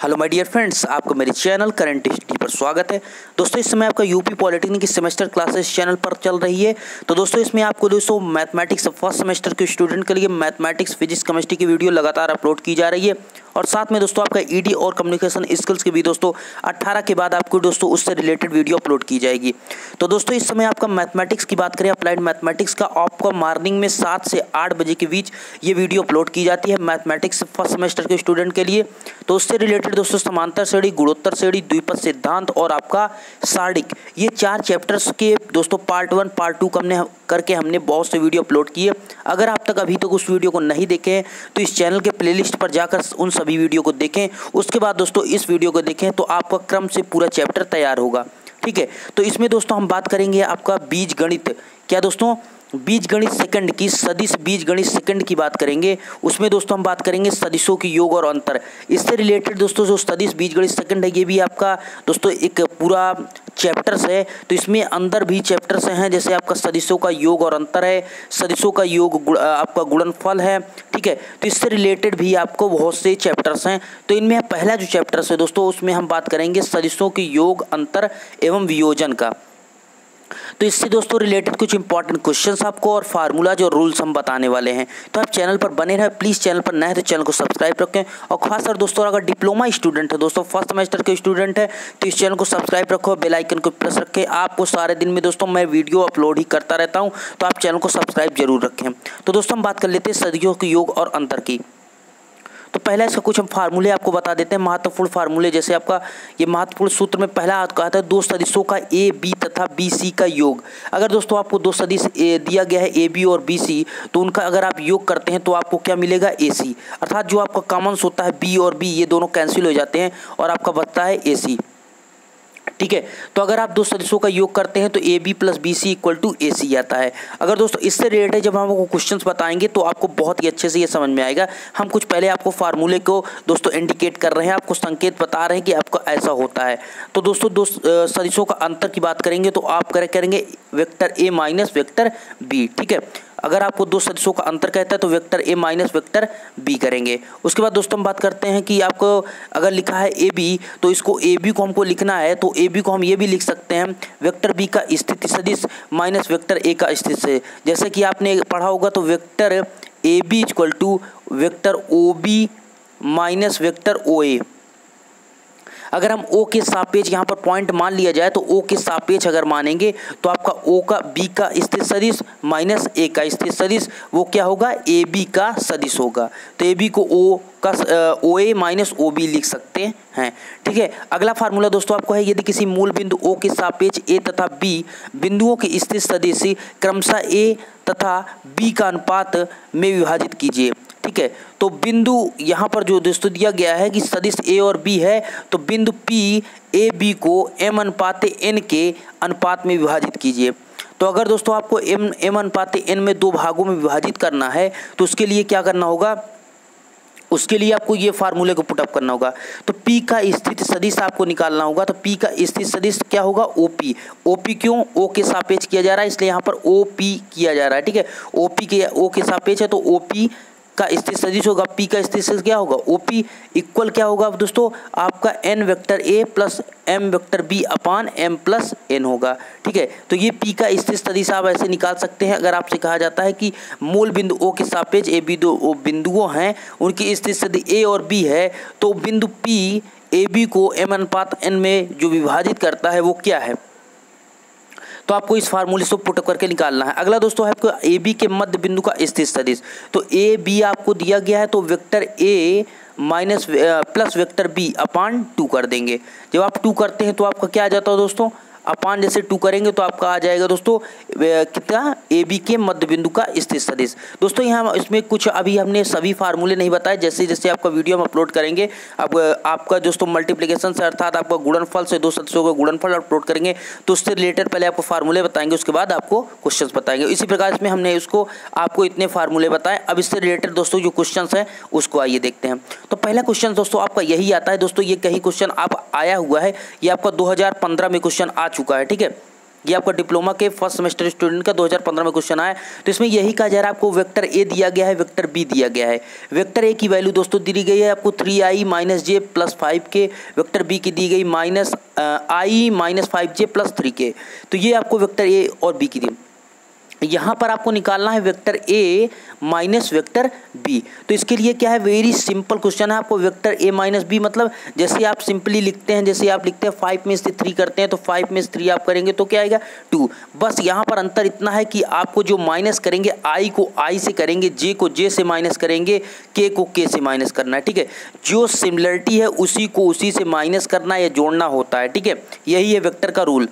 Hello my dear friends, आपको मेरे channel current history पर स्वागत है। दोस्तों इस समय आपका यूपी पॉलिटेक्निक की सेमेस्टर क्लासेस चैनल पर चल रही है। तो दोस्तों इसमें आपको दोस्तों मैथमेटिक्स फर्स्ट सेमेस्टर के स्टूडेंट के लिए मैथमेटिक्स, फिजिक्स, केमिस्ट्री की वीडियो लगातार अपलोड की जा रही है और साथ में दोस्तों आपका ईडी और कम्युनिकेशन स्किल्स की भी दोस्तों 18 के बाद आपको दोस्तों उससे रिलेटेड वीडियो अपलोड की जाएगी। तो दोस्तों इस समय आपका मैथमेटिक्स की बात करें, अप्लाइड मैथमेटिक्स का आपको मॉर्निंग में 7 से 8 बजे के बीच ये वीडियो अपलोड की जाती है मैथमेटिक्स फर्स्ट सेमेस्टर के स्टूडेंट के लिए। तो उससे रिलेटेड दोस्तों समांतर श्रेणी, गुणोत्तर श्रेणी, द्विपद सिद्धांत और आपका सारणिक, ये 4 चैप्टर्स के दोस्तों पार्ट 1 पार्ट 2 करके हमने बहुत से वीडियो अपलोड किए। अगर आप तक अभी तक उस वीडियो को नहीं देखे हैं तो इस चैनल के प्लेलिस्ट पर जाकर उन सभी वीडियो को देखें। उसके बाद दोस्तों इस वीडियो को देखें तो आपका क्रम से पूरा चैप्टर तैयार होगा। ठीक है, तो इसमें दोस्तों हम बात करेंगे आपका बीज गणित, क्या दोस्तों बीज गणित सेकंड की, सदिश बीज गणित सेकंड की बात करेंगे। उसमें दोस्तों हम बात करेंगे सदिशों की योग और अंतर। इससे रिलेटेड दोस्तों जो सदिश बीज गणित सेकंड है ये भी आपका दोस्तों एक पूरा चैप्टर्स है। तो इसमें अंदर भी चैप्टर्स हैं, जैसे आपका सदिशों का योग और अंतर है, सदिशों का योग आपका गुणनफल है। ठीक है, तो इससे रिलेटेड भी आपको बहुत से चैप्टर्स हैं। तो इनमें पहला जो चैप्टर्स है दोस्तों उसमें हम बात करेंगे सदिशों के योग, अंतर एवं वियोजन का। तो इससे दोस्तों रिलेटेड कुछ इंपॉर्टेंट क्वेश्चंस आपको और फार्मूलाज और रूल्स हम बताने वाले हैं। तो आप चैनल पर बने रहें, प्लीज़ चैनल पर नए हैं तो चैनल को सब्सक्राइब रखें। और खासकर दोस्तों अगर डिप्लोमा स्टूडेंट है, दोस्तों फर्स्ट सेमेस्टर के स्टूडेंट है, तो इस चैनल को सब्सक्राइब रखो, बेल आइकन को प्रेस रखें। आपको सारे दिन में दोस्तों मैं वीडियो अपलोड ही करता रहता हूँ, तो आप चैनल को सब्सक्राइब जरूर रखें। तो दोस्तों हम बात कर लेते हैं सदियों के योग और अंतर की। तो पहला इसका कुछ हम फार्मूले आपको बता देते हैं, महत्वपूर्ण फार्मूले। जैसे आपका ये महत्वपूर्ण सूत्र में पहला कहा था दो सदिशों का ए बी तथा बी सी का योग। अगर दोस्तों आपको दो सदिश दिया गया है ए बी और बी सी, तो उनका अगर आप योग करते हैं तो आपको क्या मिलेगा, ए सी। अर्थात जो आपका कॉमन्स होता है बी और बी, ये दोनों कैंसिल हो जाते हैं और आपका बचता है ए सी। ठीक है, तो अगर आप दो सदिशों का योग करते हैं तो A B plus B C equal to A C आता है। अगर दोस्तों इससे रिलेटेड जब हम आपको क्वेश्चंस बताएंगे तो आपको बहुत ही अच्छे से ये समझ में आएगा। हम कुछ पहले आपको फार्मूले को दोस्तों इंडिकेट कर रहे हैं, आपको संकेत बता रहे हैं कि आपको ऐसा होता है। तो दोस्तों दो सदिशों का अंतर की बात करेंगे तो आप करेंगे vector A minus vector B. ठीक है, अगर आपको दो सदिशों का अंतर कहता है तो vector A minus vector B करेंगे। उसके बाद दोस्तों हम बात करते हैं कि आपको अगर लिखा है ए बी, तो इसको ए बी को हमको लिखना है तो ए बी को हम ये भी लिख सकते हैं वेक्टर बी का स्थिति सदिश माइनस वेक्टर ए का स्थिति से। जैसे कि आपने पढ़ा होगा तो vector A B equal to vector O B minus vector O A. अगर हम ओ के सापेक्ष यहाँ पर पॉइंट मान लिया जाए तो ओ के सापेक्ष अगर मानेंगे तो आपका ओ का बी का स्थित सदिश माइनस ए का स्थित सदिश वो क्या होगा, ए बी का सदिश होगा। तो ए बी को ओ का ओ ए माइनस ओ बी लिख सकते हैं। ठीक है, अगला फार्मूला दोस्तों आपको है, यदि किसी मूल बिंदु ओ के सापेक्ष ए तथा बी बिंदुओं के स्थित सदिश क्रमशः ए तथा बी का अनुपात में विभाजित कीजिए। ठीक है, तो बिंदु यहाँ पर जो दोस्तों दिया गया है कि सदिश ए और बी है, तो बिंदु पी ए बी को एम अनुपात एन के अनुपात में विभाजित कीजिए। तो अगर दोस्तों आपको एम अनुपात एन में दो भागों में विभाजित करना है तो उसके लिए क्या करना होगा, उसके लिए आपको ये फार्मूले को पुटअप करना होगा। तो P का स्थिति सदिश आपको निकालना होगा। तो P का स्थिति सदिश क्या होगा, OP। OP क्यों, O के सापेक्ष किया जा रहा है इसलिए यहाँ पर OP किया जा रहा है। ठीक है, OP के O के सापेक्ष है तो OP का स्थिति सदिश होगा, P का स्थिति सदिश क्या होगा, OP इक्वल क्या होगा दोस्तों आपका n vector A plus m vector B upon m plus n होगा। ठीक है, तो ये P का स्थिति सदिश आप ऐसे निकाल सकते हैं। अगर आपसे कहा जाता है कि मूल बिंदु O के सापेक्ष ए बी दो बिंदुओं हैं, उनकी स्थिति सदिश A और B है, तो बिंदु P ए बी को m अनुपात n में जो विभाजित करता है वो क्या है, तो आपको इस फार्मूले से पुट करके निकालना है। अगला दोस्तों है आपको ए बी के मध्य बिंदु का स्थित सदिश। तो ए बी आपको दिया गया है तो vector A minus plus vector B upon 2 कर देंगे। जब आप 2 करते हैं तो आपका क्या आ जाता है दोस्तों, अपान जैसे 2 करेंगे तो आपका आ जाएगा दोस्तों कितना, ए बी के मध्य बिंदु का स्थित सदिश। दोस्तों यहाँ इसमें कुछ अभी हमने सभी फार्मूले नहीं बताए, जैसे जैसे आपका वीडियो हम अपलोड करेंगे अब आपका दोस्तों मल्टीप्लिकेशन से अर्थात आपका गुणनफल से दो सदस्यों का गुणनफल अपलोड करेंगे तो उससे रिलेटेड पहले आपको फार्मूले बताएंगे, उसके बाद आपको क्वेश्चन बताएंगे। इसी प्रकार इसमें हमने उसको आपको इतने फार्मूले बताए। अब इससे रिलेटेड दोस्तों जो क्वेश्चन है उसको आइए देखते हैं। तो पहला क्वेश्चन दोस्तों आपका यही आता है। दोस्तों ये कहीं क्वेश्चन आप आया हुआ है, ये आपका 2015 में क्वेश्चन आ चुका है। ठीक है, ये आपका डिप्लोमा के फर्स्ट सेमेस्टर स्टूडेंट का 2015 में क्वेश्चन आया। तो इसमें यही कहा जा रहा है आपको वेक्टर ए दिया गया है, वेक्टर बी दिया गया है। वेक्टर ए की वैल्यू दोस्तों दी गई है आपको 3i - j + 5k, vector B की दी गई -i - 5j + 3k। तो ये आपको वेक्टर ए और बी की दी। यहाँ पर आपको निकालना है vector A minus vector B. तो इसके लिए क्या है, वेरी सिंपल क्वेश्चन है। आपको वेक्टर ए माइनस बी मतलब जैसे आप सिंपली लिखते हैं, जैसे आप लिखते हैं 5 में से 3 करते हैं तो 5 में से 3 आप करेंगे तो क्या आएगा 2। बस यहाँ पर अंतर इतना है कि आपको जो माइनस करेंगे आई को आई से करेंगे, जे को जे से माइनस करेंगे, के को के से माइनस करना है। ठीक है, जो सिमिलरिटी है उसी को उसी से माइनस करना या जोड़ना होता है। ठीक है, यही है वेक्टर का रूल।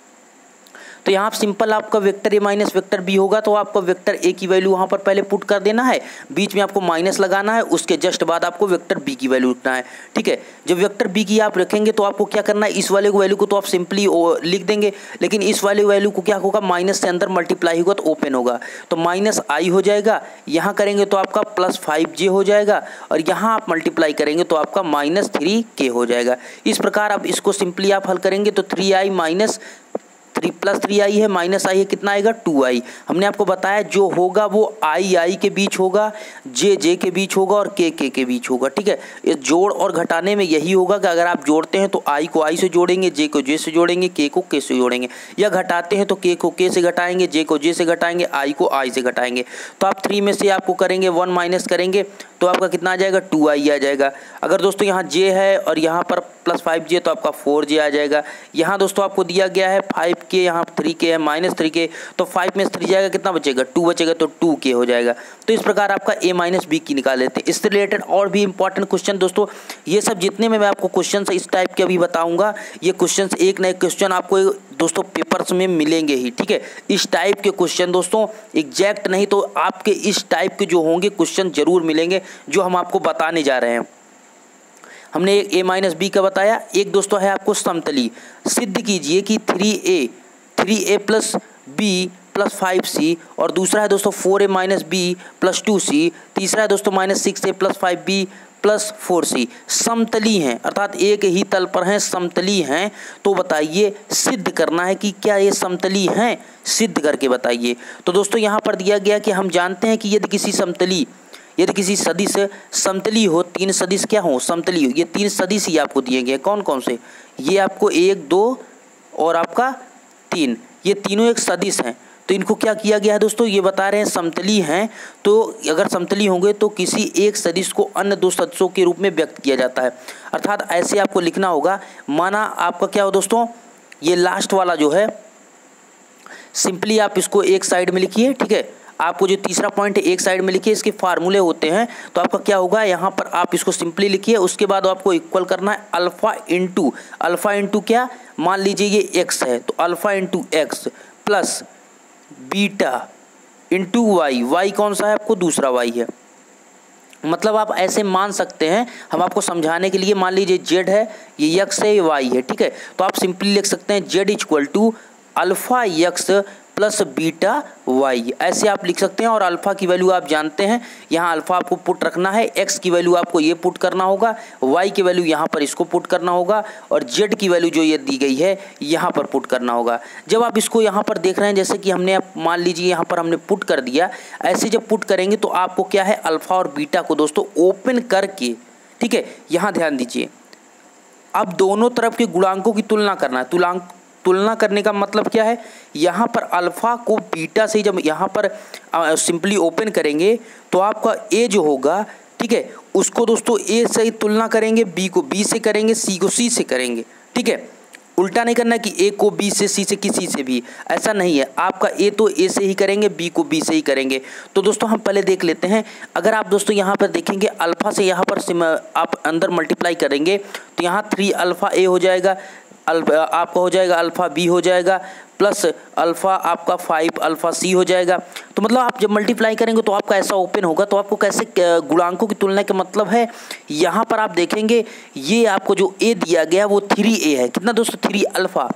तो यहाँ सिंपल आपका vector A minus vector B होगा, तो आपको वेक्टर ए की वैल्यू वहाँ पर पहले पुट कर देना है, बीच में आपको माइनस लगाना है, उसके जस्ट बाद आपको वेक्टर बी की वैल्यू रखना है। ठीक है, जब वेक्टर बी की आप रखेंगे तो आपको क्या करना है, इस वाले वैल्यू को तो आप सिंपली लिख देंगे, लेकिन इस वाले वैल्यू को क्या होगा, माइनस से अंदर मल्टीप्लाई होगा तो ओपन होगा, तो -i हो जाएगा। यहाँ करेंगे तो आपका +5j हो जाएगा, और यहाँ आप मल्टीप्लाई करेंगे तो आपका -3k हो जाएगा। इस प्रकार आप इसको सिंपली आप हल करेंगे तो 3i - 3 + 3i है, -i है, कितना आएगा 2i। हमने आपको बताया जो होगा वो i के बीच होगा, j के बीच होगा और k के बीच होगा। ठीक है, ये जोड़ और घटाने में यही होगा कि अगर आप जोड़ते हैं तो i को i से जोड़ेंगे, j को j से जोड़ेंगे, k को k से जोड़ेंगे, या घटाते हैं तो k को k से घटाएंगे, j को j से घटाएंगे, i को i से घटाएंगे। तो आप 3 में से आपको करेंगे 1 माइनस करेंगे तो आपका कितना आ जाएगा 2i आ जाएगा। अगर दोस्तों यहाँ j है और यहाँ पर +5j तो आपका 4j आ जाएगा। यहाँ दोस्तों आपको दिया गया है 5k, यहाँ 3k है, -3k, तो 5 में से 3 जाएगा, कितना बचेगा 2 बचेगा, तो 2k हो जाएगा। तो इस प्रकार आपका a माइनस बी की निकाल लेते हैं। इससे रिलेटेड और भी इंपॉर्टेंट क्वेश्चन दोस्तों, ये सब जितने में मैं आपको क्वेश्चन इस टाइप के अभी बताऊंगा, ये क्वेश्चन एक न एक क्वेश्चन आपको दोस्तों पेपर्स में मिलेंगे ही। ठीक है, इस टाइप के क्वेश्चन दोस्तों एग्जैक्ट नहीं तो आपके इस टाइप के जो होंगे क्वेश्चन जरूर मिलेंगे, जो हम आपको बताने जा रहे हैं। हमने एक a माइनस बी का बताया, एक दोस्तों है आपको समतली। सिद्ध कीजिए कि 3a + b + 5c, और दूसरा है दोस्तों 4a - b + 2c, तीसरा है दोस्तों -6a + 5b + 4c समतली हैं, अर्थात एक ही तल पर हैं, समतली हैं। तो बताइए, सिद्ध करना है कि क्या ये समतली हैं, सिद्ध करके बताइए। तो दोस्तों यहाँ पर दिया गया कि हम जानते हैं कि यदि किसी सदिश समतली हो, 3 सदिश क्या हो, समतली हो, ये 3 सदिश ही आपको दिए गए। कौन कौन से, ये आपको 1 2 और आपका 3, ये तीनों एक सदिश हैं। तो इनको क्या किया गया है दोस्तों, ये बता रहे हैं समतली हैं। तो अगर समतली होंगे तो किसी एक सदिश को अन्य 2 सदिशों के रूप में व्यक्त किया जाता है, अर्थात ऐसे आपको लिखना होगा। माना आपका क्या हो दोस्तों, ये लास्ट वाला जो है, सिंपली आप इसको एक साइड में लिखिए। ठीक है, आपको जो तीसरा पॉइंट है एक साइड में लिखिए, इसके फार्मूले होते हैं। तो आपका क्या होगा, यहाँ पर आप इसको सिंपली लिखिए, उसके बाद आपको इक्वल करना है अल्फा इंटू क्या, मान लीजिए ये x है, तो alpha into x plus beta into y कौन सा है आपको, दूसरा y है। मतलब आप ऐसे मान सकते हैं, हम आपको समझाने के लिए, मान लीजिए z है, ये x है, ये y है। ठीक है, तो आप सिंपली लिख सकते हैं z = alpha x plus beta y, ऐसे आप लिख सकते हैं। और अल्फा की वैल्यू आप जानते हैं, यहाँ अल्फा आपको पुट रखना है, x की वैल्यू आपको ये पुट करना होगा, y की वैल्यू यहाँ पर इसको पुट करना होगा, और z की वैल्यू जो ये दी गई है यहाँ पर पुट करना होगा। जब आप इसको यहाँ पर देख रहे हैं, जैसे कि हमने मान लीजिए यहाँ पर हमने पुट कर दिया, ऐसे जब पुट करेंगे तो आपको क्या है, अल्फा और बीटा को दोस्तों ओपन करके, ठीक है, यहाँ ध्यान दीजिए, अब दोनों तरफ के गुणांकों की तुलना करना है। तुलना करने का मतलब क्या है, यहाँ पर अल्फा को बीटा से जब यहाँ पर सिंपली ओपन करेंगे तो आपका ए जो होगा, ठीक है, उसको दोस्तों ए से ही तुलना करेंगे, बी को बी से करेंगे, सी को सी से करेंगे। ठीक है, उल्टा नहीं करना कि ए को बी से, सी से, किसी से भी, ऐसा नहीं है। आपका ए तो ए से ही करेंगे, बी को बी से ही करेंगे। तो दोस्तों हम पहले देख लेते हैं। अगर आप दोस्तों यहाँ पर देखेंगे, अल्फा से यहाँ पर आप अंदर मल्टीप्लाई करेंगे तो यहाँ 3 अल्फा ए हो जाएगा, आपका हो जाएगा अल्फ़ा बी हो जाएगा, प्लस अल्फ़ा आपका 5 अल्फ़ा सी हो जाएगा। तो मतलब आप जब मल्टीप्लाई करेंगे तो आपका ऐसा ओपन होगा। तो आपको कैसे गुणांकों की तुलना का मतलब है, यहाँ पर आप देखेंगे ये आपको जो ए दिया गया वो 3a है। कितना दोस्तों, 3 अल्फ़ा,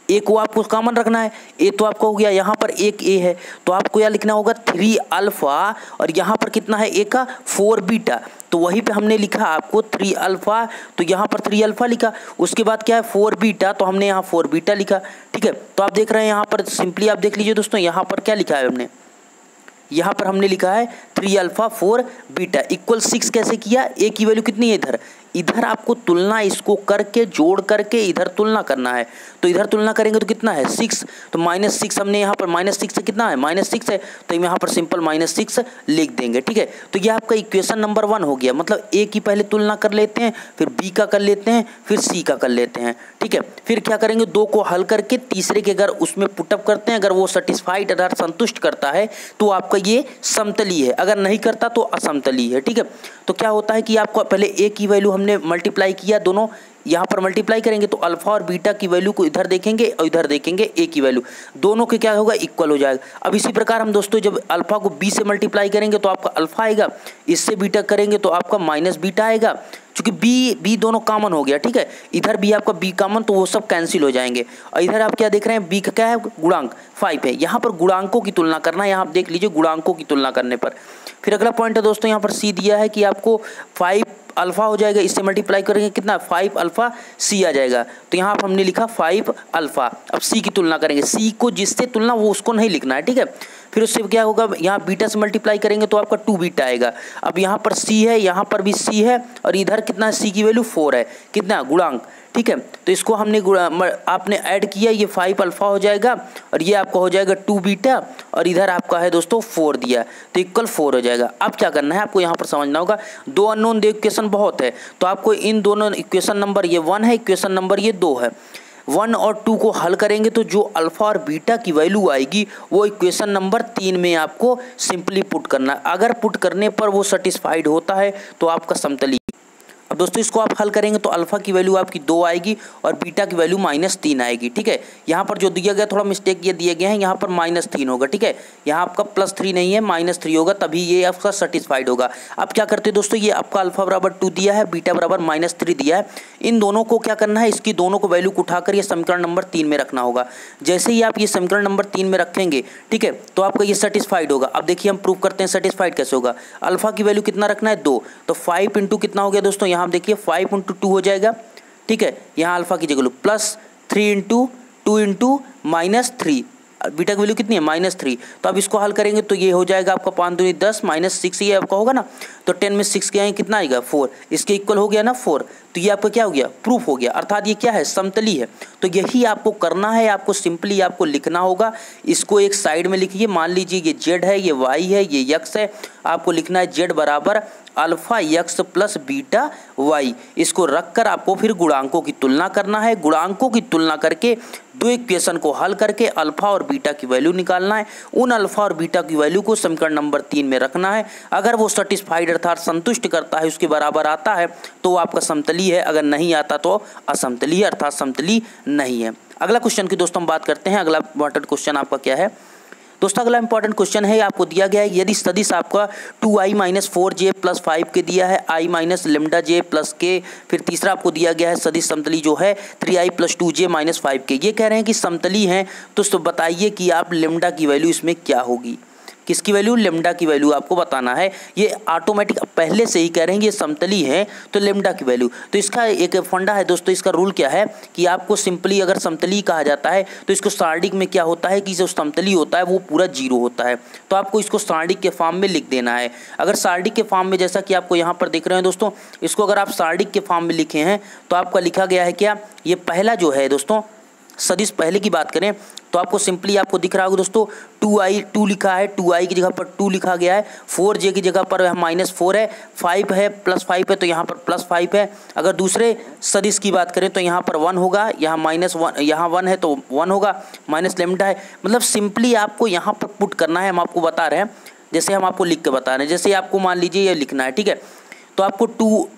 ए को आपको कॉमन रखना है। ए तो आपका हो गया, यहाँ पर एक ए है तो आपको क्या लिखना होगा 3 अल्फा, और यहाँ पर कितना है ए का 4 बीटा, तो वहीं पे हमने लिखा आपको 3 अल्फा, तो यहाँ पर 3 अल्फा लिखा। उसके बाद क्या है 4 बीटा, तो हमने यहाँ 4 बीटा लिखा। ठीक है, तो आप देख रहे हैं यहाँ पर सिंपली आप देख लीजिए दोस्तों, यहाँ पर क्या लिखा है हमने, यहाँ पर हमने लिखा है 3 अल्फा 4 बीटा इक्वल 6। कैसे किया, ए की वैल्यू कितनी है इधर, इधर आपको तुलना इसको करके जोड़ करके इधर तुलना करना है, तो इधर तुलना करेंगे तो कितना है 6, तो -6 हमने यहाँ पर -6 से कितना है -6 है, तो हम यहाँ पर सिंपल -6 लिख देंगे। ठीक है, तो ये आपका इक्वेशन नंबर 1 हो गया, मतलब ए की पहले तुलना कर लेते हैं, फिर बी का कर लेते हैं, फिर सी का कर लेते हैं। ठीक है, फिर क्या करेंगे 2 को हल करके तीसरे के अगर उसमें पुटअप करते हैं, अगर वो सेटिस्फाइड अर्थात संतुष्ट करता है तो आपका ये समतली है, अगर नहीं करता तो असमतली है। ठीक है, तो क्या होता है कि आपको पहले ए की वैल्यू हमने मल्टीप्लाई किया, दोनों यहाँ पर मल्टीप्लाई करेंगे तो अल्फा और बीटा की वैल्यू को इधर देखेंगे और इधर देखेंगे ए की वैल्यू, दोनों के क्या होगा इक्वल हो जाएगा। अब इसी प्रकार हम दोस्तों जब अल्फा को बी से मल्टीप्लाई करेंगे तो आपका अल्फा आएगा, इससे बीटा करेंगे तो आपका माइनस बीटा आएगा, क्योंकि बी दोनों कॉमन हो गया। ठीक है, इधर भी आपका बी कॉमन, तो वो सब कैंसिल हो जाएंगे। और इधर आप क्या देख रहे हैं, बी का क्या है गुणांक 5 है, यहाँ पर गुणांकों की तुलना करना है, यहाँ आप देख लीजिए गुणांकों की तुलना करने पर। फिर अगला पॉइंट है दोस्तों, यहाँ पर सी दिया है कि आपको 5 अल्फा हो जाएगा, इससे मल्टीप्लाई करेंगे कितना 5 अल्फा सी आ जाएगा, तो यहाँ पर हमने लिखा 5 अल्फा। अब सी की तुलना करेंगे, सी को जिससे तुलना वो उसको नहीं लिखना है। ठीक है, फिर उससे क्या होगा, यहाँ बीटा से मल्टीप्लाई करेंगे तो आपका 2 बीटा आएगा। अब यहाँ पर सी है, यहाँ पर भी सी है, और इधर कितना है सी की वैल्यू 4 है, कितना गुणांक। ठीक है, तो इसको हमने आपने ऐड किया, ये 5 अल्फा हो जाएगा और ये आपका हो जाएगा 2 बीटा, और इधर आपका है दोस्तों 4 दिया, तो इक्वल 4 हो जाएगा। अब क्या करना है आपको यहाँ पर समझना होगा, 2 अननोन इक्वेशन बहुत है, तो आपको इन दोनों इक्वेशन नंबर ये 1 है, इक्वेशन नंबर ये 2 है, 1 और 2 को हल करेंगे तो जो अल्फा और बीटा की वैल्यू आएगी वो इक्वेशन नंबर 3 में आपको सिंपली पुट करना है। अगर पुट करने पर वो सेटिस्फाइड होता है तो आपका समतली। अब दोस्तों इसको आप हल करेंगे तो अल्फा की वैल्यू आपकी 2 आएगी और बीटा की वैल्यू -3 आएगी। ठीक है, यहाँ पर जो दिया गया थोड़ा मिस्टेक ये दिए गए हैं, यहाँ पर -3 होगा। ठीक है, यहाँ आपका +3 नहीं है, -3 होगा, तभी ये आपका सेटिस्फाइड होगा। अब क्या करते हैं दोस्तों, ये आपका अल्फा बराबर 2 दिया है, बीटा बराबर -3 दिया है, इन दोनों को क्या करना है, इसकी दोनों को वैल्यू को उठाकर ये समीकरण नंबर 3 में रखना होगा। जैसे ही आप ये समीकरण नंबर 3 में रखेंगे, ठीक है, तो आपका ये सेटिस्फाइड होगा। अब देखिए हम प्रूव करते हैं सेटिस्फाइड कैसे होगा। अल्फा की वैल्यू कितना रखना है 2, तो 5 इंटू कितना हो गया दोस्तों, यहाँ देखिए 5 इंटू 2 हो जाएगा। ठीक है, यहाँ अल्फा की जगह +3 इंटू 2 इंटू -3, बीटा की वैल्यू कितनी है -3, तो अब इसको हल करेंगे तो ये हो जाएगा आपका 5 दूनी 10 -6, ये आपका होगा ना, तो 10 में 6 के आएंगे कितना आएगा 4, इसके इक्वल हो गया ना 4, तो ये आपका क्या हो गया प्रूफ हो गया, अर्थात ये क्या है समतली है। तो यही आपको करना है, आपको सिंपली आपको लिखना होगा, इसको एक साइड में लिखिए, मान लीजिए ये z है, ये y है, ये x है, आपको लिखना है z बराबर alpha x plus beta y, इसको रखकर आपको फिर गुणांकों की तुलना करना है। गुणांकों की तुलना करके दो इक्वेशन को हल करके अल्फा और बीटा की वैल्यू निकालना है। उन अल्फा और बीटा की वैल्यू को समीकरण नंबर 3 में रखना है। अगर वो सेटिस्फाइड अर्थात संतुष्ट करता है, उसके बराबर आता है तो वो आपका समतली है, अगर नहीं आता तो असमतली है, अर्थात समतली नहीं है। अगला क्वेश्चन की दोस्तों हम बात करते हैं। अगला इंपॉर्टेंट क्वेश्चन आपका क्या है दोस्तों, अगला इंपॉर्टेंट क्वेश्चन है, आपको दिया गया है यदि सदिश आपका 2i - 4j + 5 के दिया है, i - λj + k, फिर तीसरा आपको दिया गया है सदिश समतली जो है 3i + 2j - 5 के, ये कह रहे हैं कि समतली हैं, तो बताइए कि आप लैम्डा की वैल्यू इसमें क्या होगी, किसकी वैल्यू, लैम्डा की वैल्यू आपको बताना है। ये ऑटोमेटिक पहले से ही कह रहे हैं ये समतली है तो लैम्डा की वैल्यू, तो इसका एक फंडा है दोस्तों, इसका रूल क्या है कि आपको सिंपली अगर समतली कहा जाता है तो इसको सारणिक में क्या होता है कि जो समतली होता है वो पूरा 0 होता है, तो आपको इसको सारणिक के फॉर्म में लिख देना है। अगर सारणिक के फॉर्म में, जैसा कि आपको यहाँ पर देख रहे हैं दोस्तों, इसको अगर आप सारणिक के फॉर्म में लिखे हैं तो आपका लिखा गया है क्या, ये पहला जो है दोस्तों सदिश पहले की बात करें तो आपको सिंपली आपको दिख रहा होगा दोस्तों 2 लिखा है, 2i की जगह पर 2 लिखा गया है, 4j की जगह पर -4 है, 5 है +5 है तो यहाँ पर +5 है। अगर दूसरे सदिश की बात करें तो यहाँ पर 1 होगा, यहाँ -1, यहाँ 1 है तो 1 होगा, माइनस लैम्डा है। मतलब सिंपली आपको यहाँ पर पुट करना है, हम आपको बता रहे हैं, जैसे हम आपको लिख के बता रहे हैं, जैसे आपको मान लीजिए ये लिखना है, ठीक है, तो आपको 2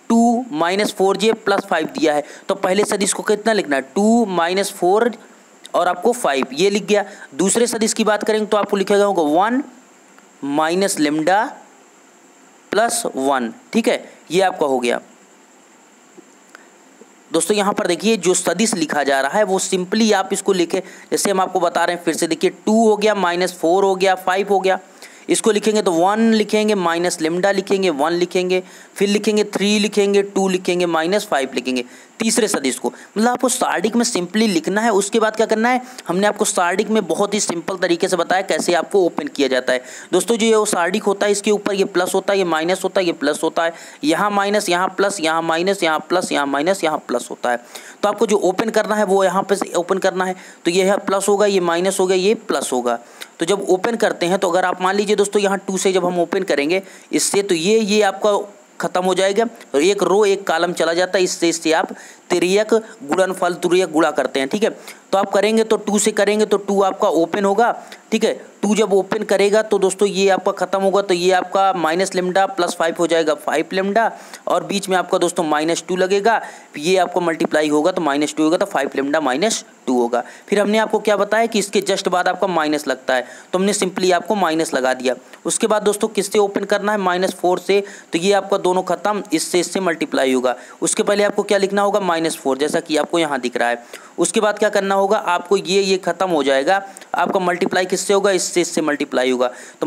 -4j + 5 दिया है तो पहले सदिश को कितना लिखना है 2 - 4 और आपको 5, ये लिख गया। दूसरे सदिश की बात करेंगे तो आपको लिखेगा होगा 1 - लैम्डा + 1, ठीक है, ये आपका हो गया। दोस्तों यहाँ पर देखिए जो सदिश लिखा जा रहा है वो सिंपली आप इसको लिखे, जैसे हम आपको बता रहे हैं फिर से देखिए 2 हो गया, -4 हो गया, 5 हो गया। इसको लिखेंगे तो 1 लिखेंगे, माइनस लेमडा लिखेंगे, 1 लिखेंगे, फिर लिखेंगे 3 लिखेंगे, 2 लिखेंगे, -5 लिखेंगे तीसरे सदिश को। मतलब आपको सारडिक में सिंपली लिखना है। उसके बाद क्या करना है, हमने आपको सारडिक में बहुत ही सिंपल तरीके से बताया कैसे आपको ओपन किया जाता है। दोस्तों जो ये सारडिक होता है इसके ऊपर ये प्लस होता है, ये माइनस होता है, ये प्लस होता है, यहाँ माइनस, यहाँ प्लस, यहाँ माइनस, यहाँ प्लस, यहाँ माइनस, यहाँ प्लस होता है। तो आपको जो ओपन करना है वो यहाँ पे से ओपन करना है। तो ये है प्लस होगा, ये माइनस होगा, ये प्लस होगा। तो जब ओपन करते हैं तो अगर आप मान लीजिए दोस्तों यहाँ 2 से जब हम ओपन करेंगे इससे, तो ये आपका खत्म हो जाएगा और एक रो एक कॉलम चला जाता है। इससे आप तिर्यक गुणनफल तुर्यक गुणा करते हैं। ठीक है, तो आप करेंगे तो 2 से करेंगे तो 2 आपका ओपन होगा। ठीक है, 2 जब ओपन करेगा तो दोस्तों ये आपका खत्म होगा, तो ये आपका माइनस लेमडा प्लस 5 हो जाएगा 5 लेमडा, और बीच में आपका दोस्तों -2 लगेगा। ये आपको मल्टीप्लाई होगा तो -2 होगा तो 5 लेमडा -2 होगा। फिर हमने आपको क्या बताया कि इसके जस्ट बाद आपका माइनस लगता है, तो हमने सिंपली आपको माइनस लगा दिया। उसके बाद दोस्तों किससे ओपन करना है, -4 से, तो ये आपका दोनों खत्म, इससे मल्टीप्लाई होगा। उसके पहले आपको क्या लिखना होगा, -4, जैसा कि आपको यहाँ दिख रहा है। उसके बाद क्या करना होगा आपको, ये खत्म हो जाएगा, आपका मल्टीप्लाई किससे होगा, इससे मल्टीप्लाई होगा। तो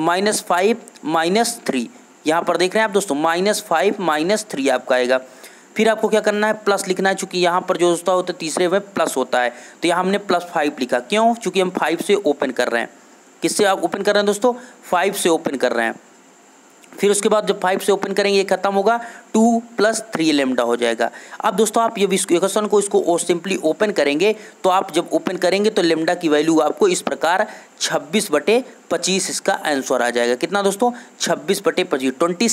-5 -3 यहाँ पर देख रहे हैं आप दोस्तों, -5 -3 आपका आएगा। फिर आपको क्या करना है, प्लस लिखना है। चूंकि यहाँ पर जो होता है तीसरे में प्लस होता है, तो यहाँ हमने +5 लिखा। क्यों, चूंकि हम 5 से ओपन कर रहे हैं। किससे आप ओपन कर रहे हैं दोस्तों, 5 से ओपन कर रहे हैं। फिर उसके बाद जब 5 से ओपन करेंगे ये खत्म होगा, 2 + 3 लेमडा हो जाएगा। अब दोस्तों आप ये इक्वेशन को इसको सिंपली ओपन करेंगे, तो आप जब ओपन करेंगे तो लेमडा की वैल्यू आपको इस प्रकार 26/25 इसका आंसर आ जाएगा। कितना दोस्तों, 26/25,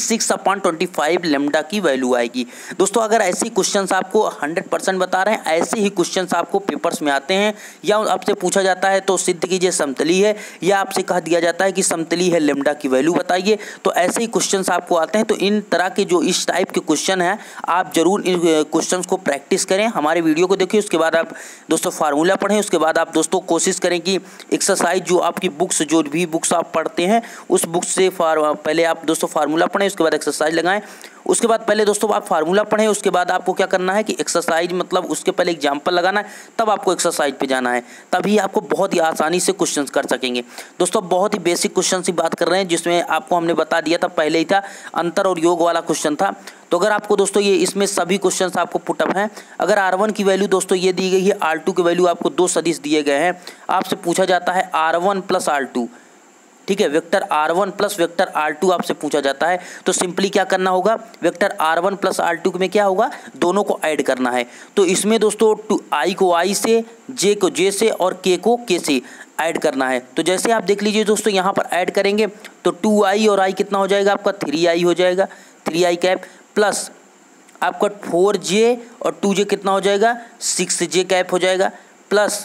26/25 लेमडा की वैल्यू आएगी। दोस्तों अगर ऐसे क्वेश्चंस आपको 100% बता रहे हैं, ऐसे ही क्वेश्चंस आपको पेपर्स में आते हैं, या आपसे पूछा जाता है तो सिद्ध कीजिए समतली है, या आपसे कह दिया जाता है कि समतली है लेमडा की वैल्यू बताइए, तो ऐसे ही क्वेश्चंस आपको आते हैं। तो इन तरह के जो इस टाइप के क्वेश्चन हैं आप जरूर इन क्वेश्चंस को प्रैक्टिस करें, हमारे वीडियो को देखिए, उसके बाद आप दोस्तों फार्मूला पढ़ें, उसके बाद आप दोस्तों कोशिश करें कि एक्सरसाइज जो आपकी बुक्स, जो भी बुक्स आप पढ़ते हैं उस बुक्स से पहले आप दोस्तों फार्मूला पढ़ें, उसके बाद एक्सरसाइज लगाएं। उसके बाद पहले दोस्तों आप फार्मूला पढ़ें, उसके बाद आपको क्या करना है कि एक्सरसाइज मतलब उसके पहले एग्जाम्पल लगाना है, तब आपको एक्सरसाइज पे जाना है, तभी आपको बहुत ही आसानी से क्वेश्चंस कर सकेंगे। दोस्तों बहुत ही बेसिक क्वेश्चन की बात कर रहे हैं, जिसमें आपको हमने बता दिया था पहले ही था, अंतर और योग वाला क्वेश्चन था। तो अगर आपको दोस्तों ये इसमें सभी क्वेश्चंस आपको पुटअप हैं। अगर R1 की वैल्यू दोस्तों ये दी गई है, R2 की वैल्यू आपको 2 सदिश दिए गए हैं, आपसे पूछा जाता है R1 + R2, ठीक है, वेक्टर R1 + वेक्टर R2 आपसे पूछा जाता है। तो सिंपली क्या करना होगा, वेक्टर R1 + R2 में क्या होगा, दोनों को ऐड करना है। तो इसमें दोस्तों I को I से, J को J से और K को K से ऐड करना है। तो जैसे आप देख लीजिए दोस्तों यहाँ पर ऐड करेंगे तो 2I और I कितना हो जाएगा आपका, 3I हो जाएगा, 3I कैप, प्लस आपका 4J और 2J कितना हो जाएगा, 6J कैप हो जाएगा, प्लस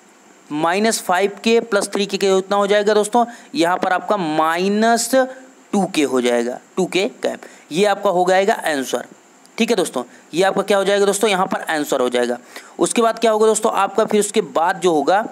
-5K + 3K कितना हो जाएगा दोस्तों, यहाँ पर आपका -2K हो जाएगा, 2K कैप। ये आपका हो जाएगा आंसर। ठीक है दोस्तों, ये आपका क्या हो जाएगा दोस्तों, यहाँ पर आंसर हो जाएगा। उसके बाद क्या होगा दोस्तों आपका, फिर उसके बाद जो होगा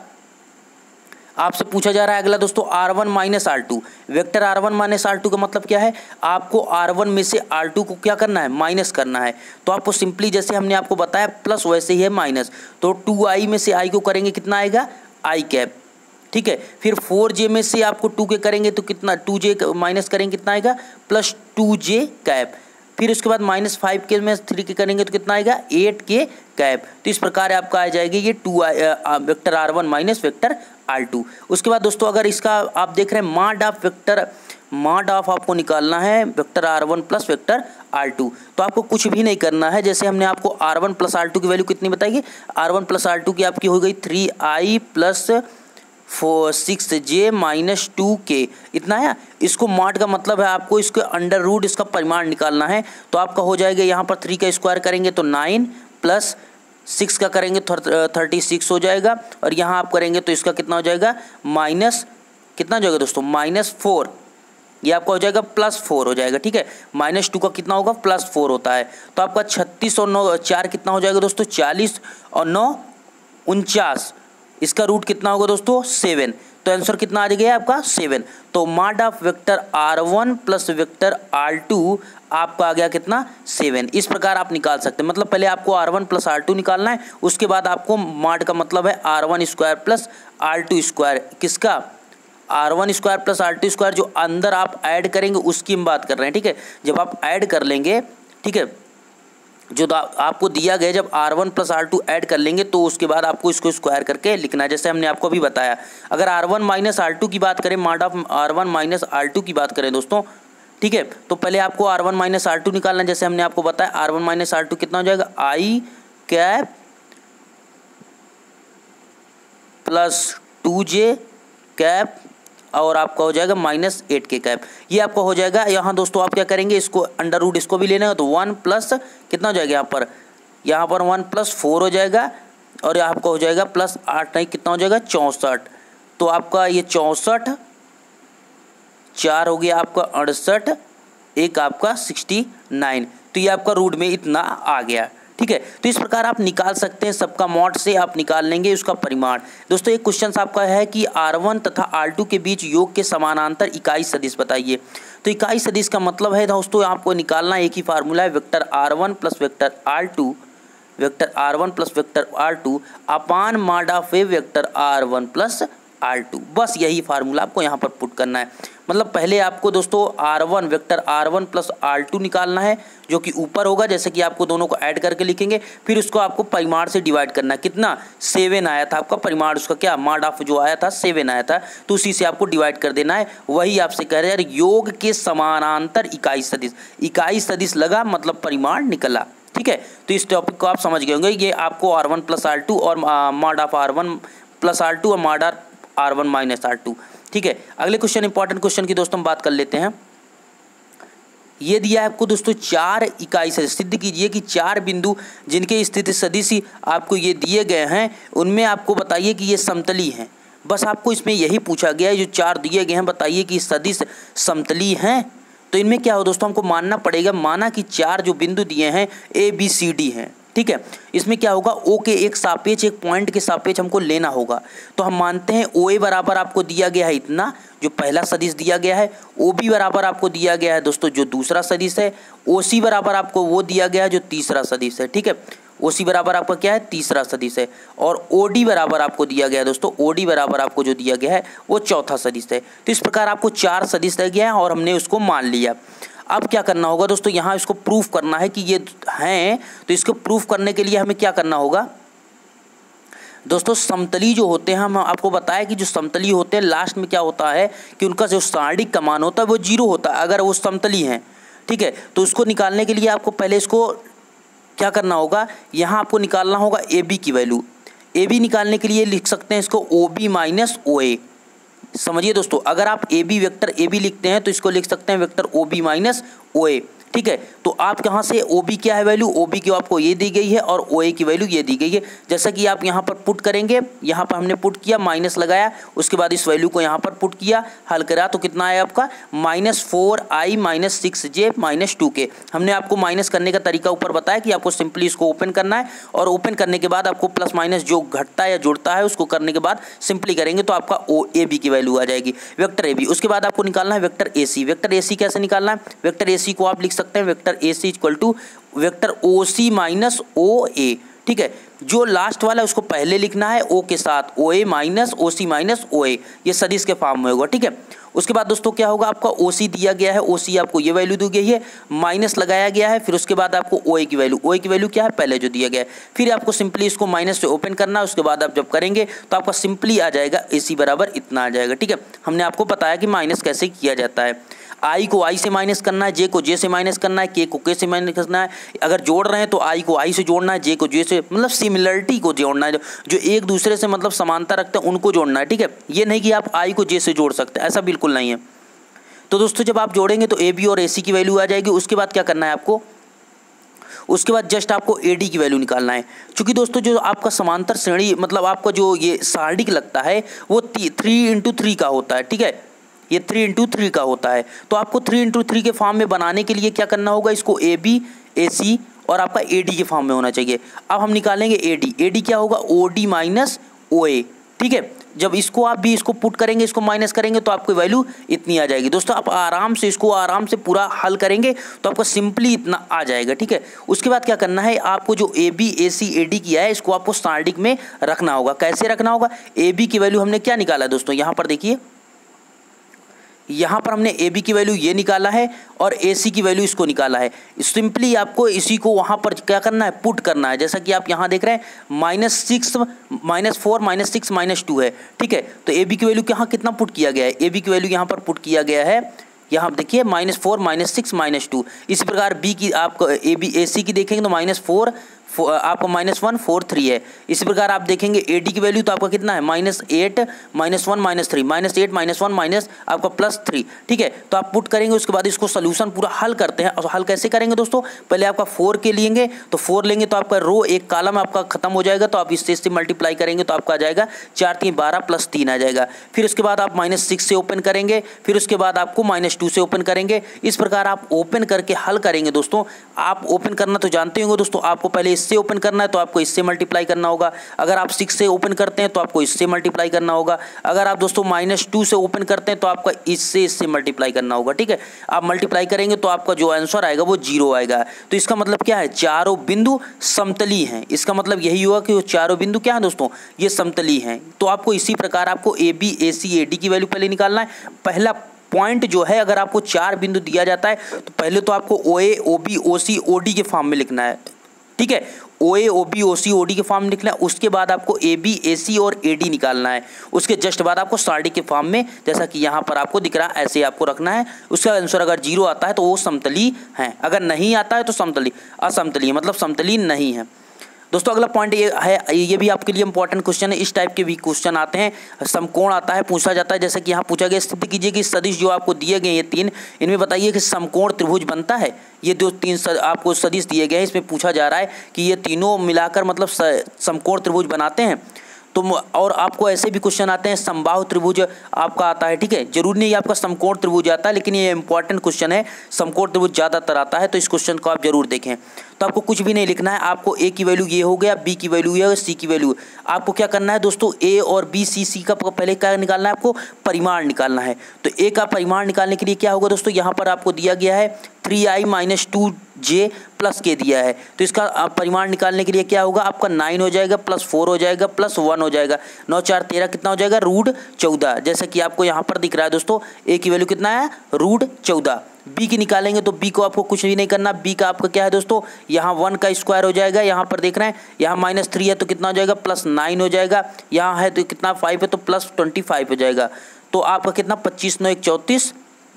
आपसे पूछा जा रहा है अगला दोस्तों R1 - R2। Vector R1 - R2 का मतलब क्या है, आपको R1 में से R2 को क्या करना है, माइनस करना है। तो आपको सिंपली जैसे हमने आपको बताया प्लस वैसे ही है माइनस, तो 2I में से I को करेंगे कितना आएगा, I कैप। ठीक है, फिर 4J में से आपको 2K करेंगे तो कितना, 2J माइनस करेंगे कितना आएगा, +2J कैप। फिर उसके बाद -5K में 3K करेंगे तो कितना आएगा, 8K कैप। तो इस प्रकार आपका आ जाएगी ये वेक्टर R1 - वेक्टर R2। उसके बाद दोस्तों अगर इसका आप देख रहे हैं माड ऑफ आपको निकालना है वेक्टर R1 + वेक्टर R2। तो आपको कुछ भी नहीं करना है, जैसे हमने आपको R1 + R2 की वैल्यू कितनी बताई, R1 + R2 की आपकी हो गई 3I + 6J - 2K, इतना है। इसको मॉड का मतलब है आपको इसके अंडर रूट इसका परिमाण निकालना है। तो आपका हो जाएगा यहाँ पर 3 का स्क्वायर करेंगे तो 9 + 6 का करेंगे 36 हो जाएगा, और यहाँ आप करेंगे तो इसका कितना हो जाएगा, माइनस कितना हो जाएगा दोस्तों, -4। ये आपका हो जाएगा +4 हो जाएगा। ठीक है, -2 का कितना होगा, +4 होता है। तो आपका 36 और 9 4 कितना हो जाएगा दोस्तों, 40 और 9 49। इसका रूट कितना होगा दोस्तों 7, तो आंसर कितना आ गया आपका 7। तो mod of vector R1 plus vector R2 आपका आ गया कितना 7। इस प्रकार आप निकाल सकते हैं, मतलब पहले आपको R1 प्लस R2 निकालना है, उसके बाद आपको मॉड का मतलब है R1 square plus R2 square, किसका R1 square plus R2 square, जो अंदर आप ऐड करेंगे उसकी हम बात कर रहे हैं, ठीक है। जब आप ऐड कर लेंगे, ठीक है, जो आपको दिया गया, जब R1 प्लस R2 ऐड कर लेंगे तो उसके बाद आपको इसको स्क्वायर करके लिखना है, जैसे हमने आपको अभी बताया। अगर R1 माइनस R2 की बात करें, mod of R1 minus R2 की बात करें दोस्तों, ठीक है, तो पहले आपको R1 माइनस R2 निकालना है, जैसे हमने आपको बताया। R1 माइनस R2 कितना हो जाएगा, I cap plus 2J cap और आपका हो जाएगा माइनस 8K कैप, ये आपका हो जाएगा। यहाँ दोस्तों आप क्या करेंगे, इसको अंडर रूट इसको भी लेना है, तो 1 प्लस कितना हो जाएगा यहाँ पर 1 प्लस 4 हो जाएगा, और यहाँ आपका हो जाएगा प्लस 8 नहीं कितना हो जाएगा 64। तो आपका ये 64, 4 हो गया आपका 68, एक आपका 69, तो ये आपका रूट में इतना आ गया, ठीक है। तो इस प्रकार आप निकाल सकते हैं, सबका मॉड से आप निकाल लेंगे उसका परिमाण। दोस्तों एक क्वेश्चन आपका है कि R1 तथा R2 के बीच योग के समानांतर इकाई सदिश बताइए। तो इकाई सदिश का मतलब है दोस्तों आपको निकालना, एक ही फार्मूला है, vector R1 plus vector R2, vector R1 plus vector R2 upon mod of a vector R1 plus R2, बस यही फार्मूला आपको यहाँ पर पुट करना है। मतलब पहले आपको दोस्तों R1 vector R1 plus R2 निकालना है, जो कि ऊपर होगा, जैसे कि आपको दोनों को ऐड करके लिखेंगे, फिर उसको आपको परिमाण से डिवाइड करना है। कितना 7 आया था आपका परिमाण, उसका क्या मॉड ऑफ जो आया था 7 आया था, तो उसी से आपको डिवाइड कर देना है। वही आपसे कह रहे हैं योग के समानांतर इकाई सदिश, इकाई सदिश लगा मतलब परिमाण निकला, ठीक है। तो इस टॉपिक को आप समझ गए होंगे। ये आपको R1 प्लस R2 और mod of R1 plus R2 और mod of R1 minus R2, ठीक है। अगले क्वेश्चन, इंपॉर्टेंट क्वेश्चन की दोस्तों हम बात कर लेते हैं। ये दिया है आपको दोस्तों 4 इकाई सदिश, सिद्ध कीजिए कि 4 बिंदु जिनके स्थिति सदिश आपको ये दिए गए हैं, उनमें आपको बताइए कि ये समतली हैं। बस आपको इसमें यही पूछा गया है, जो 4 दिए गए हैं बताइए कि सदिश समतली हैं। तो इनमें क्या हो दोस्तों, हमको मानना पड़ेगा, माना कि 4 जो बिंदु दिए हैं ABCD हैं, ठीक है। इसमें क्या होगा, O के एक सापेक्ष, एक पॉइंट के सापेक्ष हमको लेना होगा। तो हम मानते हैं OA बराबर आपको दिया गया है इतना, जो पहला सदिश दिया गया है। OB बराबर आपको दिया गया है दोस्तों जो दूसरा सदिश है। OC बराबर आपको वो दिया गया है जो तीसरा सदिश है, ठीक है। OC बराबर आपका क्या है, तीसरा सदिश है। और OD बराबर आपको दिया गया है दोस्तों, OD बराबर आपको जो दिया गया है वो चौथा सदिश है। तो इस प्रकार आपको 4 सदिश रह गया है और हमने उसको मान लिया। अब क्या करना होगा दोस्तों, यहाँ इसको प्रूफ करना है कि ये हैं। तो इसको प्रूफ करने के लिए हमें क्या करना होगा दोस्तों, समतली जो होते हैं, हम आपको बताया कि जो समतली होते हैं लास्ट में क्या होता है कि उनका जो सारणिक का मान होता है वो 0 होता है, अगर वो समतली हैं, ठीक है। तो उसको निकालने के लिए आपको पहले इसको क्या करना होगा, यहाँ आपको निकालना होगा AB की वैल्यू। AB निकालने के लिए लिख सकते हैं इसको OB माइनस OA। समझिए दोस्तों, अगर आप AB वेक्टर AB लिखते हैं तो इसको लिख सकते हैं वेक्टर OB माइनस OA, ठीक है। तो आप कहाँ से OB क्या है वैल्यू, OB की आपको ये दी गई है और OA की वैल्यू ये दी गई है। जैसा कि आप यहाँ पर पुट करेंगे, यहाँ पर हमने पुट किया, माइनस लगाया, उसके बाद इस वैल्यू को यहाँ पर पुट किया, हल करा, तो कितना आया आपका -4i minus 6j minus 2k। हमने आपको माइनस करने का तरीका ऊपर बताया कि आपको सिंपली इसको ओपन करना है, और ओपन करने के बाद आपको प्लस माइनस जो घटता है या जुड़ता है उसको करने के बाद सिंपली करेंगे तो आपका AB की वैल्यू आ जाएगी, वेक्टर AB। उसके बाद आपको निकालना है वेक्टर AC। वेक्टर AC कैसे निकालना है, वेक्टर AC को आप लिख सकते हैं vector AC equal to vector OC minus OA, ठीक है। जो लास्ट वाला है उसको पहले लिखना है O के साथ, OA minus OC minus OA, ये सदिश के फॉर्म में होगा, ठीक है। उसके बाद दोस्तों क्या होगा, आपका OC दिया गया है, OC आपको ये वैल्यू दी गई है, माइनस लगाया गया है, फिर उसके बाद आपको OA की वैल्यू क्या है, पहले जो दिया गया है। फिर आपको सिंपली इसको माइनस से ओपन करना है, उसके बाद आप जब करेंगे तो आपका सिंपली आ जाएगा AC बराबर इतना आ जाएगा, ठीक है। हमने आपको बताया कि माइनस कैसे किया जाता है। I को I से माइनस करना है, J को J से माइनस करना है, K को K से माइनस करना है। अगर जोड़ रहे हैं तो I को I से जोड़ना है, J को J से, मतलब सिमिलरिटी को जोड़ना है, जो एक दूसरे से मतलब समानता रखते हैं उनको जोड़ना है, ठीक है। ये नहीं कि आप I को J से जोड़ सकते हैं, ऐसा बिल्कुल नहीं है। तो दोस्तों जब आप जोड़ेंगे तो AB और AC की वैल्यू आ जाएगी। उसके बाद क्या करना है आपको, उसके बाद जस्ट आपको AD की वैल्यू निकालना है। क्योंकि दोस्तों जो आपका समांतर श्रेणी मतलब आपका जो ये सारणिक लगता है वो 3×3 का होता है, ठीक है। ये 3×3 का होता है। तो आपको 3×3 के फॉर्म में बनाने के लिए क्या करना होगा, इसको AB AC और आपका AD के फॉर्म में होना चाहिए। अब हम निकालेंगे AD क्या होगा, OD माइनस OA, ठीक है। जब इसको आप भी इसको पुट करेंगे, इसको माइनस करेंगे तो आपको वैल्यू इतनी आ जाएगी। दोस्तों आप आराम से इसको आराम से पूरा हल करेंगे तो आपको सिंपली इतना आ जाएगा, ठीक है। उसके बाद क्या करना है, आपको जो ए B A C A D किया है इसको आपको स्टार्टिंग में रखना होगा। कैसे रखना होगा, ए बी की वैल्यू हमने क्या निकाला है दोस्तों, यहाँ पर देखिए, यहाँ पर हमने ए बी की वैल्यू ये निकाला है और ए सी की वैल्यू इसको निकाला है। सिंपली आपको इसी को वहाँ पर क्या करना है, पुट करना है। जैसा कि आप यहाँ देख रहे हैं -6 -4 -6 -2 है, ठीक है। तो ए बी की वैल्यू यहाँ कितना पुट किया गया है, ए बी की वैल्यू यहाँ पर पुट किया गया है, यहाँ आप देखिए -4 -6 -2। इसी प्रकार बी की आप ए बी ए सी की देखेंगे तो -4 आपका -1 4 3 है। इसी प्रकार आप देखेंगे ए डी की वैल्यू तो आपका कितना है -8 -1 -3 -8 -1 आपका +3, ठीक है। तो आप पुट करेंगे, उसके बाद इसको सोल्यूशन पूरा हल करते हैं। और हल कैसे करेंगे दोस्तों, पहले आपका 4 के लेंगे तो 4 लेंगे तो आपका रो एक कॉलम आपका खत्म हो जाएगा, तो आप इससे मल्टीप्लाई करेंगे तो आपका आ जाएगा 4 3 12 +3 आ जाएगा। फिर उसके बाद आप -6 से ओपन करेंगे, फिर उसके बाद आपको -2 से ओपन करेंगे। इस प्रकार आप ओपन करके हल करेंगे। दोस्तों आप ओपन करना तो जानते होंगे दोस्तों, आपको पहले इससे ओपन करना है तो आपको इससे मल्टीप्लाई करना होगा। अगर आप 6 से ओपन करते हैं तो आपको इससे मल्टीप्लाई करना होगा। अगर आप दोस्तों -2 से ओपन करते हैं तो आपका इससे मल्टीप्लाई करना होगा, ठीक है। आप मल्टीप्लाई करेंगे तो आपका जो आंसर आएगा वो 0 आएगा। तो इसका मतलब क्या है, चारों बिंदु समतली हैं। इसका मतलब यही हुआ कि वो चारों बिंदु क्या है दोस्तों, ये समतली हैं। तो आपको इसी प्रकार आपको A B A C A D की वैल्यू पहले निकालना है। पहला पॉइंट जो है, अगर आपको 4 बिंदु दिया जाता है तो पहले तो आपको O A O B O C O D के फॉर्म में लिखना है, ठीक है। O A O B O C O D के फॉर्म में लिखना है। उसके बाद आपको ए बी ए सी और ए डी निकालना है। उसके जस्ट बाद आपको सारणी के फॉर्म में, जैसा कि यहाँ पर आपको दिख रहा है, ऐसे आपको रखना है। उसका आंसर अगर 0 आता है तो वो समतली है, अगर नहीं आता है तो समतली असमतली है, मतलब समतली नहीं है। दोस्तों अगला पॉइंट ये है, ये भी आपके लिए इंपॉर्टेंट क्वेश्चन है। इस टाइप के भी क्वेश्चन आते हैं, समकोण आता है, पूछा जाता है। जैसे कि यहाँ पूछा गया, सिद्ध कीजिए कि सदिश जो आपको दिए गए ये 3, इनमें बताइए कि समकोण त्रिभुज बनता है। ये जो 3 आपको सदिश दिए गए हैं, इसमें पूछा जा रहा है कि ये तीनों मिलाकर मतलब समकोण त्रिभुज बनाते हैं। तो और आपको ऐसे भी क्वेश्चन आते हैं, समबाहु त्रिभुज आपका आता है, ठीक है। जरूरी नहीं आपका समकोण त्रिभुज आता है, लेकिन ये इंपॉर्टेंट क्वेश्चन है, समकोण त्रिभुज ज़्यादातर आता है। तो इस क्वेश्चन को आप जरूर देखें। तो आपको कुछ भी नहीं लिखना है, आपको ए की वैल्यू ये हो गया, बी की वैल्यू ये और सी की वैल्यू। आपको क्या करना है दोस्तों, ए और बी सी का पहले क्या निकालना है, आपको परिमाण निकालना है। तो ए का परिमाण निकालने के लिए क्या होगा दोस्तों, यहाँ पर आपको दिया गया है 3i - 2j प्लस के दिया है। तो इसका परिमाण निकालने के लिए क्या होगा, आपका 9 हो जाएगा +4 हो जाएगा +1 हो जाएगा, 9 4 13 कितना हो जाएगा, √14। जैसा कि आपको यहाँ पर दिख रहा है दोस्तों, ए की वैल्यू कितना है, √14। बी की निकालेंगे तो बी को आपको कुछ भी नहीं करना। बी का आपका क्या है दोस्तों, यहाँ 1 का स्क्वायर हो जाएगा, यहाँ पर देख रहे हैं यहाँ -3 है तो कितना हो जाएगा, +9 हो जाएगा। यहाँ है तो कितना 5 है तो +25 हो जाएगा। तो आपका कितना 25 9 1 34,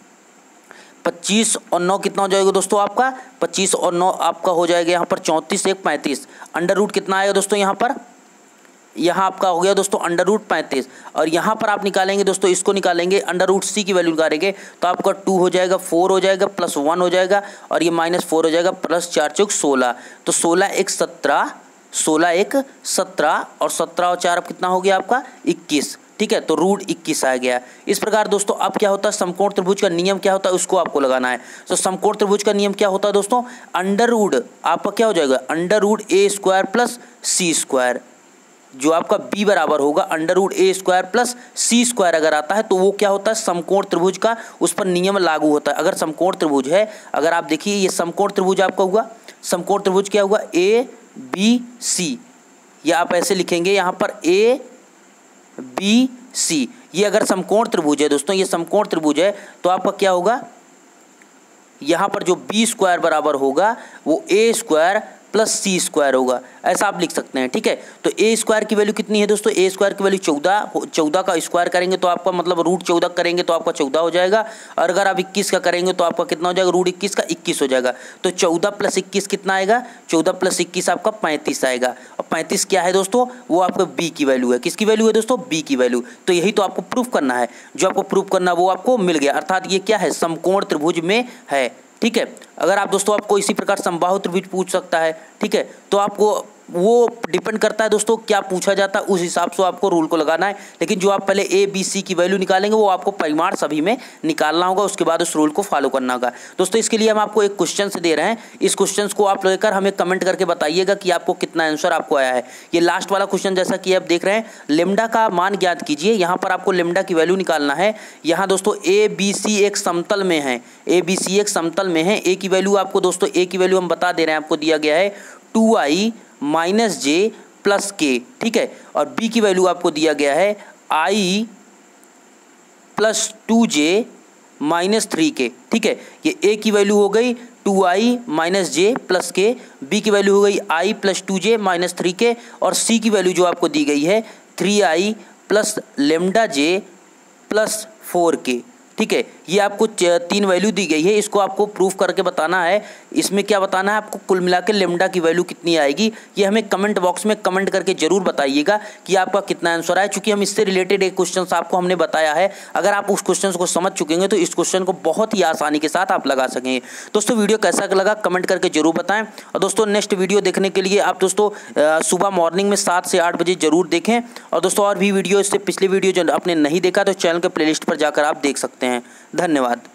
25 और 9 कितना हो जाएगा दोस्तों, आपका 25 और 9 आपका हो जाएगा यहाँ पर 34 1 35। अंडर रूट कितना आएगा दोस्तों, यहाँ आपका हो गया दोस्तों √35। और यहाँ पर आप निकालेंगे दोस्तों, इसको निकालेंगे √c की वैल्यू निकालेंगे तो आपका 2 हो जाएगा, 4 हो जाएगा, +1 हो जाएगा और ये -4 हो जाएगा, +4 × 16। तो 16 1 17, 16 1 17 और 17 और 4 अब कितना हो गया आपका 21, ठीक है। तो √21 आ गया। इस प्रकार दोस्तों अब क्या होता है, समकोण त्रिभुज का नियम क्या होता है उसको आपको लगाना है। तो समकोण त्रिभुज का नियम क्या होता है दोस्तों, √ आपका क्या हो जाएगा, √a² + c²। जो आपका b बराबर होगा √a² + c² अगर आता है तो वो क्या होता है, समकोण त्रिभुज का उस पर नियम लागू होता है। अगर समकोण त्रिभुज है, अगर आप देखिए ये समकोण त्रिभुज आपका हुआ, समकोण त्रिभुज क्या हुआ, ABC, या आप ऐसे लिखेंगे यहाँ पर ABC। ये अगर समकोण त्रिभुज है दोस्तों, ये समकोण त्रिभुज है तो आपका क्या होगा, यहाँ पर जो b² बराबर होगा वो a² + c² होगा, ऐसा आप लिख सकते हैं, ठीक है। तो a² की वैल्यू कितनी है दोस्तों, a² की वैल्यू 14 का स्क्वायर करेंगे तो आपका मतलब √14 करेंगे तो आपका 14 हो जाएगा। और अगर आप 21 का करेंगे तो आपका कितना हो जाएगा, √21 का 21 हो जाएगा। तो 14 + 21 कितना आएगा, 14 + 21 आपका 35 आएगा। और 35 क्या है दोस्तों, वो आपका b की वैल्यू है। किसकी वैल्यू है दोस्तों, b की वैल्यू। तो यही तो आपको प्रूफ करना है, जो आपको प्रूफ करना वो आपको मिल गया, अर्थात ये क्या है, समकोण त्रिभुज में है, ठीक है। अगर आप दोस्तों आपको इसी प्रकार समबाहु त्रिभुज पूछ सकता है, ठीक है। तो आपको वो डिपेंड करता है दोस्तों क्या पूछा जाता है, उस हिसाब से आपको रूल को लगाना है। लेकिन जो आप पहले ए बी सी की वैल्यू निकालेंगे वो आपको परिमाण सभी में निकालना होगा, उसके बाद उस रूल को फॉलो करना होगा। दोस्तों इसके लिए हम आपको एक क्वेश्चन दे रहे हैं, इस क्वेश्चन को आप लेकर हमें कमेंट करके बताइएगा कि आपको कितना आंसर आपको आया है। ये लास्ट वाला क्वेश्चन जैसा कि आप देख रहे हैं, लेमडा का मान ज्ञात कीजिए। यहाँ पर आपको लेमडा की वैल्यू निकालना है। यहाँ दोस्तों ए बी सी एक समतल में है, ए बी सी एक समतल में है। ए की वैल्यू आपको दोस्तों, ए की वैल्यू हम बता दे रहे हैं, आपको दिया गया है 2i माइनस जे प्लस के, ठीक है। और बी की वैल्यू आपको दिया गया है i plus 2j minus 3k, ठीक है। ये ए की वैल्यू हो गई 2i minus J plus K, B की वैल्यू हो गई i plus 2j minus 3k, और सी की वैल्यू जो आपको दी गई है 3i प्लस लेमडा जे प्लस 4k, ठीक है। ये आपको 3 वैल्यू दी गई है, इसको आपको प्रूफ करके बताना है। इसमें क्या बताना है आपको, कुल मिला के लेमडा की वैल्यू कितनी आएगी, ये हमें कमेंट बॉक्स में कमेंट करके जरूर बताइएगा कि आपका कितना आंसर आया। चूंकि हम इससे रिलेटेड एक क्वेश्चन आपको हमने बताया है, अगर आप उस क्वेश्चन को समझ चुके हैं तो इस क्वेश्चन को बहुत ही आसानी के साथ आप लगा सकेंगे। दोस्तों वीडियो कैसा लगा कमेंट करके जरूर बताएं। और दोस्तों नेक्स्ट वीडियो देखने के लिए आप दोस्तों सुबह मॉर्निंग में 7 से 8 बजे जरूर देखें। और दोस्तों और भी वीडियो, इससे पिछले वीडियो जो आपने नहीं देखा तो चैनल के प्लेलिस्ट पर जाकर आप देख सकते हैं। धन्यवाद।